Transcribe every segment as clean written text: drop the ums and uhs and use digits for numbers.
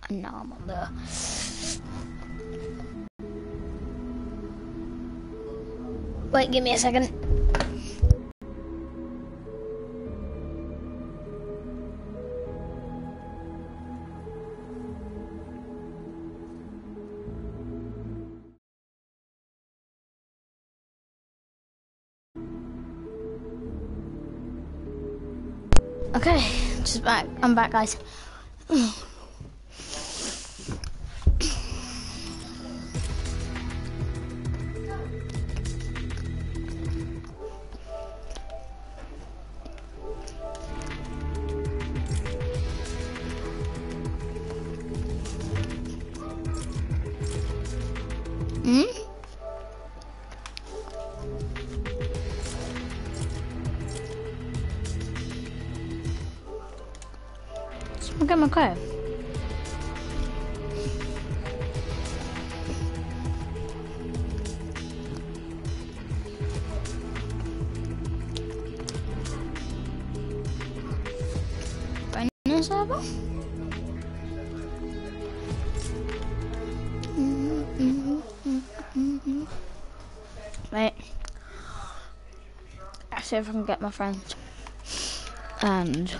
And now I'm on there. Wait, give me a second. Okay, just back. I'm back, guys. Okay, my car. Final server? Wait. I'll see if I can get my friends. And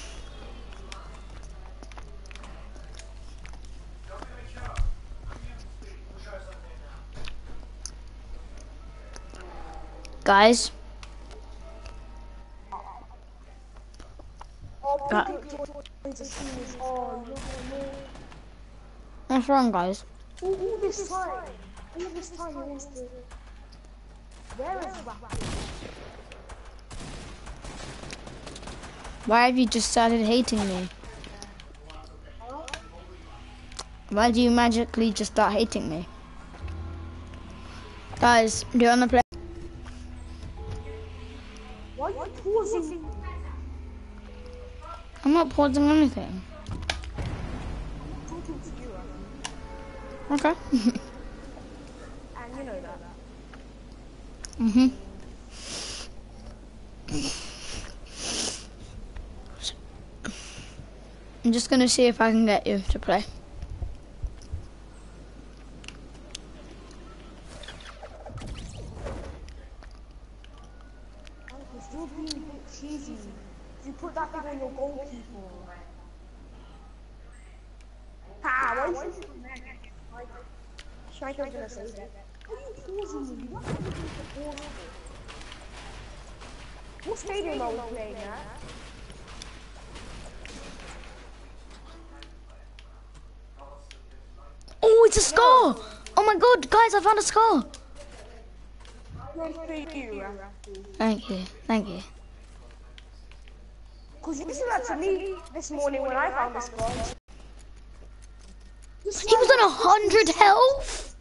guys, what's wrong, guys? All this time he wants to. Where is Rappi? Why have you just started hating me? Why do you magically just start hating me? Guys, do you wanna play? Why are you pausing? I'm not pausing anything. I'm talking to you, Okay. and you know that. I'm just gonna see if I can get you to play. Uncle, still being a bit cheesy. You put that thing on your goalkeeper. Why are you shooting that? Striker's gonna save it. Why are you pausing me? You don't have to pause it. What stadium are we playing at? Oh, it's a score! Oh my god, guys, I found a score! Thank you, thank you. Because you said that to me this morning when I found this score. He was on 100 health?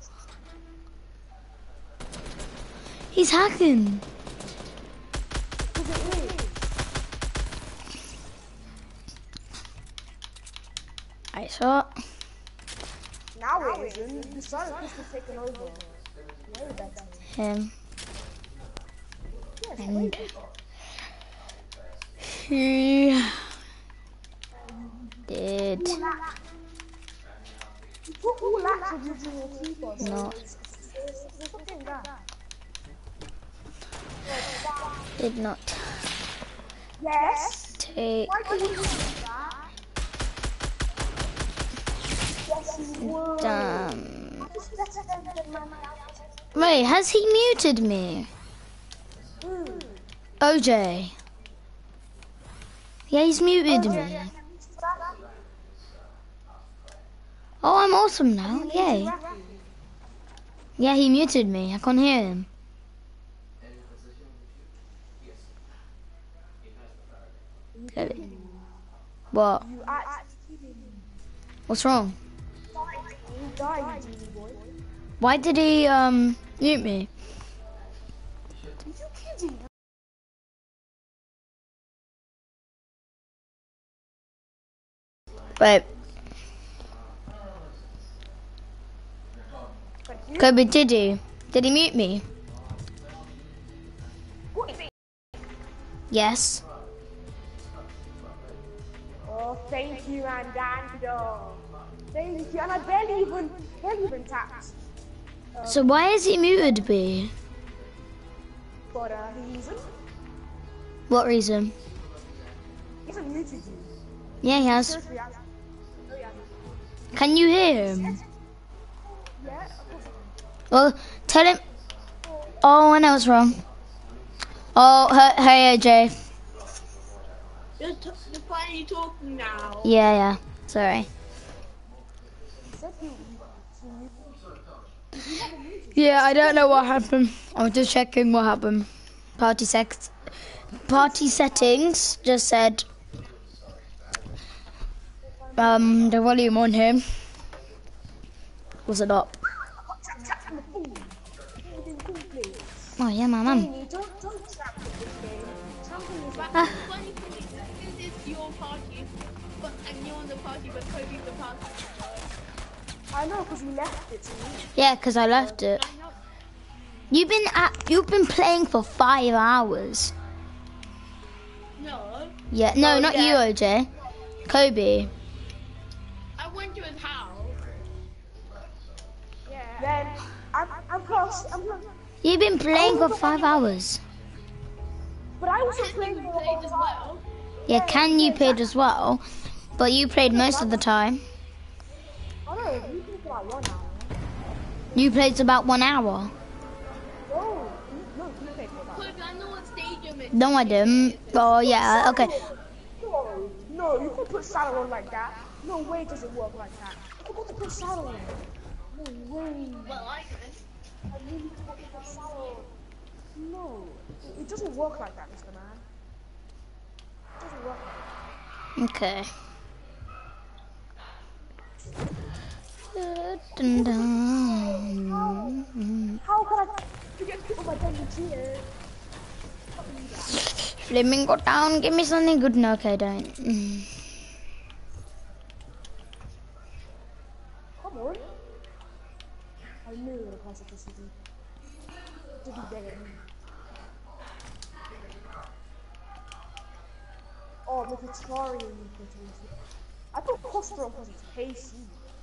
He's hacking. I saw it. Now it isn't. The sun is taking over. Him. And he did not. Did not. Yes. Take damn. Wait, has he muted me? OJ. Yeah, he's muted me. Oh, I'm awesome now. Yay. Yeah, he muted me. I can't hear him. What? What's wrong? Why did he mute me? Wait. Kobe, did he? Did he mute me? Yes. Oh, thank you, Andando. Thank you. And I barely even tapped. So why is he muted, B? But he isn't. What reason? He hasn't muted you. Yeah, he has. Seriously, he hasn't. No, he hasn't. Can you hear him? Yeah, of course. Well, tell him. Oh, I know what's wrong. Oh, hey, AJ. You're finally talking now. Yeah. Sorry. He said he Yeah, I don't know what happened. I was just checking what happened. Party settings just said the volume on him wasn't up. Oh yeah, my mum. Don't tap with this game. Tapping is But funny thing is, this is your party, and you're on the party, but Kobe's the party. I know because you left it to me. Yeah, 'cause I left it. I know. You've been playing for 5 hours. No, Yeah, no, Oh, not yeah. you, OJ. Kobe. I went to his house. Yeah. Then I'm close. You've been playing for 5 hours. But I was And playing you for a played long as time. well. Yeah, can you played as well, but you played most of the time. Oh no, you played for like 1 hour. You played about 1 hour. No, you played for about. Kobe, I know what stadium it's No, I didn't. Oh yeah, okay. No, you can put saddle on like that. No way does it work like that. I forgot to put saddle on. No way. Well, I can. I really forgot to put saddle on. No, it doesn't work like that, Mr. Man. It doesn't work like that. Okay. Dun, dun. How can I forget to put my pen in here? Flamingo down, give me something good. No, okay, don't. Come on. I knew it would have passed it to CD. Did he dare me? Oh, the Victorian. I thought Costro was Casey.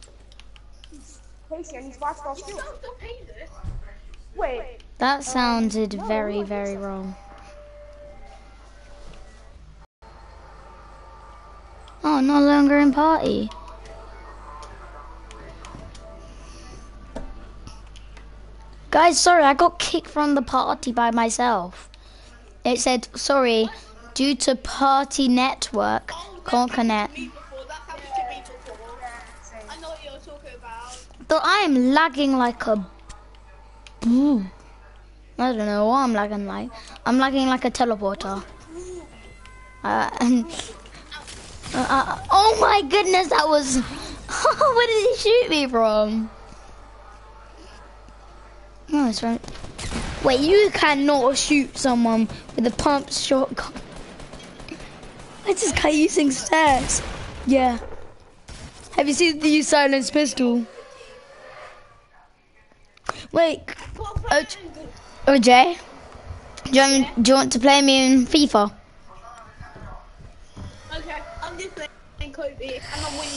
Casey and he's 5-star You skills. still have to pay this. Wait, That sounded very, very wrong. Oh, no longer in party. Guys, sorry, I got kicked from the party by myself. It said, sorry, due to party network, can't connect. Me before, that's happened to me before. I know what you're talking about. But I am lagging like a... I don't know what I'm lagging like. I'm lagging like a teleporter. Oh my goodness, that was... Where did he shoot me from? Oh, that's right. Wait, you cannot shoot someone with a pump shotgun. I just got using stairs. Yeah. Have you seen the use silenced pistol? Wait. OJ? Do you want to play me in FIFA? Okay, I'm just playing Kobe, and I'm winning.